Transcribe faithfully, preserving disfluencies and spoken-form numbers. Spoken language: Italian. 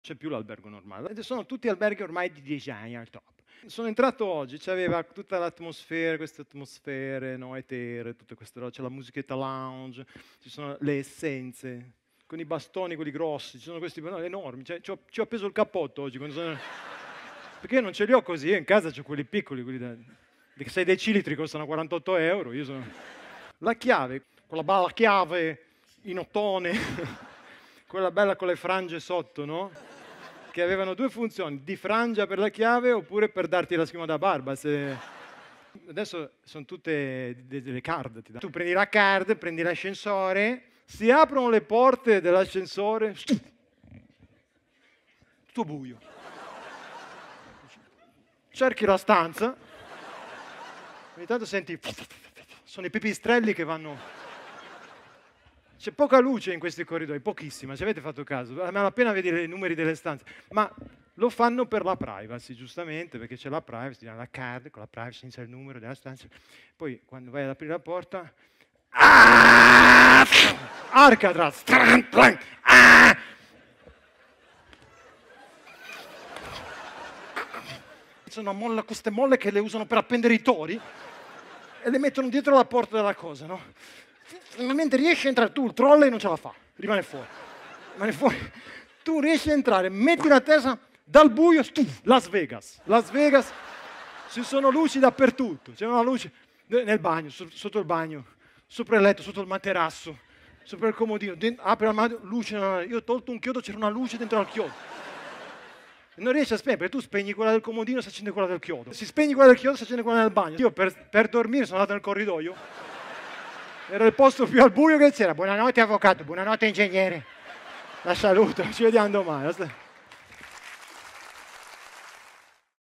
C'è più l'albergo normale, ed sono tutti alberghi ormai di design al top. Sono entrato oggi, c'aveva tutta l'atmosfera, queste atmosfere, no, etere, tutte queste robe, c'è la musichetta lounge, ci sono le essenze, con i bastoni, quelli grossi, ci sono questi no, enormi, cioè, ci, ho, ci ho appeso il cappotto oggi, sono... perché io non ce li ho così, io in casa ho quelli piccoli, quelli da... sei decilitri costano quarantotto euro, io sono... La chiave, quella bella chiave in ottone, quella bella con le frange sotto, no? Che avevano due funzioni, di frangia per la chiave oppure per darti la schiuma da barba. Se... Adesso sono tutte delle card. Tu prendi la card, prendi l'ascensore, si aprono le porte dell'ascensore, tutto buio. Cerchi la stanza, ogni tanto senti, sono i pipistrelli che vanno... C'è poca luce in questi corridoi, pochissima, se avete fatto caso, ma appena vedi i numeri delle stanze. Ma lo fanno per la privacy, giustamente, perché c'è la privacy, la card con la privacy senza il numero della stanza. Poi quando vai ad aprire la porta... Ah! Alcatraz! Ah! Sono molla, queste molle che le usano per appendere i tori e le mettono dietro la porta della cosa, no? Finalmente riesci a entrare, tu il trolley non ce la fa, rimane fuori, rimane fuori. Tu riesci a entrare, metti la testa dal buio, stuf, Las Vegas, Las Vegas, ci sono luci dappertutto, c'è una luce nel bagno, sotto il bagno, sopra il letto, sotto il materasso, sopra il comodino, dentro, apri l'armadio, luce, io ho tolto un chiodo, c'era una luce dentro al chiodo. Non riesci a spegnere, perché tu spegni quella del comodino, si accende quella del chiodo. Si spegne quella del chiodo, si accende quella del bagno. Io per, per dormire sono andato nel corridoio. Era il posto più al buio che c'era. Buonanotte avvocato, buonanotte ingegnere. La saluto, ci vediamo domani.